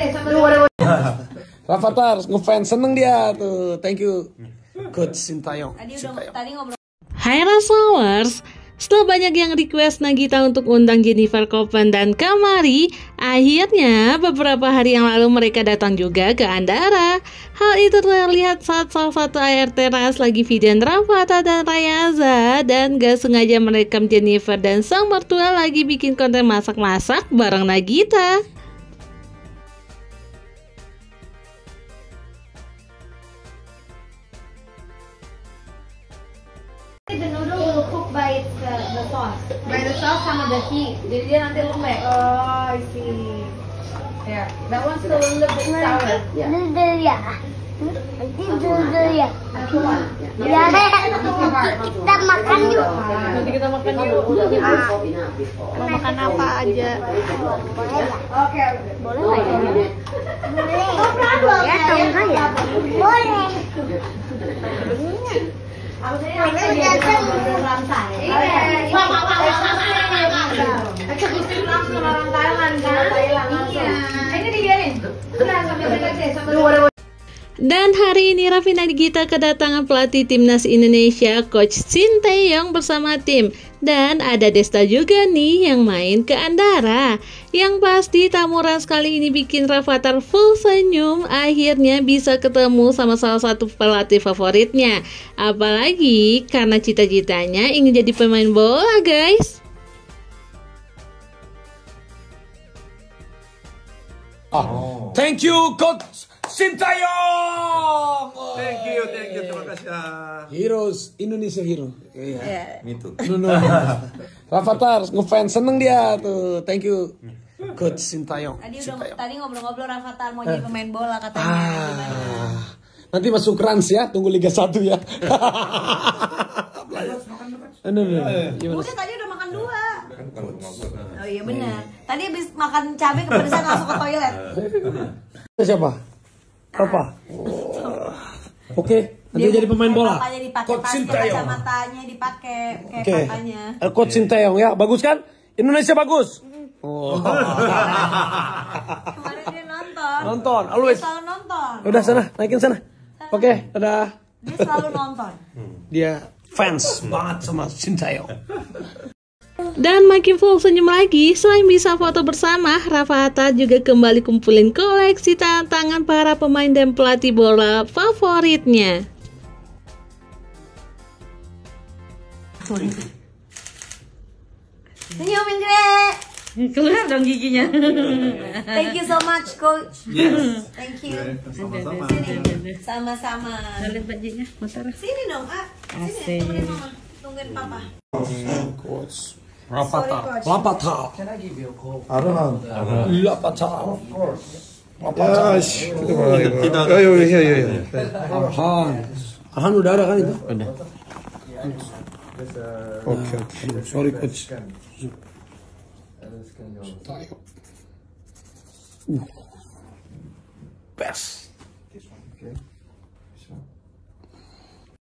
Rafathar ngefans, seneng dia tuh. Thank you Coach Sintayong. Tadi ngobrol. Hai Rasowers, setelah banyak yang request Nagita untuk undang Jennifer Koppen dan Kamari, akhirnya beberapa hari yang lalu mereka datang juga ke Andara. Hal itu terlihat saat salah satu AR teras lagi videoin Rafathar dan Rayaza, dan gak sengaja merekam Jennifer dan sang mertua lagi bikin konten masak-masak bareng Nagita. The noodle will cook by the sauce. By the sauce sama the heat. Jadi dia nanti lembek. Oh, I see. Yeah, that one's still a little bit sour. Dulu ya. Nanti dulu ya. Ya, kita makan yuk. Nanti kita makan yuk. Mau makan apa aja? Oke. Boleh nggak ya? Boleh. Ya, tahu nggak ya? Boleh. Dan hari ini Raffi Nagita kedatangan pelatih timnas Indonesia Coach Sintayong bersama tim. Dan ada Desta juga nih yang main ke Andara. Yang pasti tamuran sekali ini bikin Rafathar full senyum. Akhirnya bisa ketemu sama salah satu pelatih favoritnya. Apalagi karena cita-citanya ingin jadi pemain bola, guys. Thank you Coach Sintayong. Thank you, terima kasih. Heroes, Indonesia hero. Iya. Itu. No. Rafathar ngefans, seneng dia tuh. Thank you Coach Sintayong. Tadi ngobrol-ngobrol Rafathar mau jadi pemain bola katanya. Gimana? Nanti masuk Rans ya, tunggu Liga 1 ya. Udah tadi udah makan 2. Oh iya benar. Tadi habis makan cabai kepedesan langsung ke toilet. Siapa? Apa? Oke, nanti jadi pemain bola. Papanya dipakai, Coach Sintayong. kacamatanya dipakai kayak Oke. papanya. Coach Sintayong ya, bagus kan? Indonesia bagus. Oh. Kemarin dia nonton. Nonton, Dia always. selalu nonton. Udah sana, naikin sana. Oke, dadah. Dia selalu nonton. Dia fans banget sama Sintayong. Dan makin full senyum lagi, selain bisa foto bersama, Rafathar juga kembali kumpulin koleksi tangan para pemain dan pelatih bola favoritnya. Senyumin Gre. Keluar dong giginya. Thank you so much Coach. Yes. Thank you. Sama-sama. Sini. Sama-sama. Lihat bajunya, motor. Sini dong, Ah. Sini, temenin Mama. Tungguin Papa. Coach Rafathar. Sorry, Coach. Rafathar. Arhan. Rafathar. Ya, kita. Ayo. Arhan udah ada kan itu? Udah. Oke. Sorry Coach. Best.